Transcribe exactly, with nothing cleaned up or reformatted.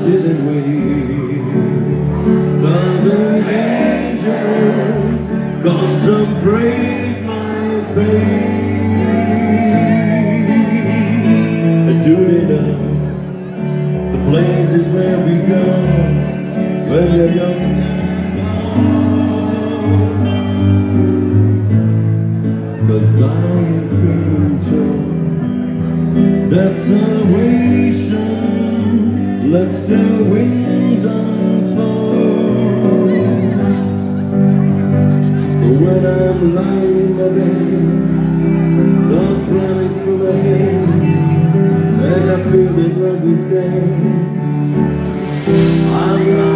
sit and wait. Does an angel contemplate my fate? Do you know the places where we go when you're young and old? 'Cause I'm being told that salvation lets their wings unfold. So when I'm lying in my bed, dark running through my head, and I feel that love is dead, I'm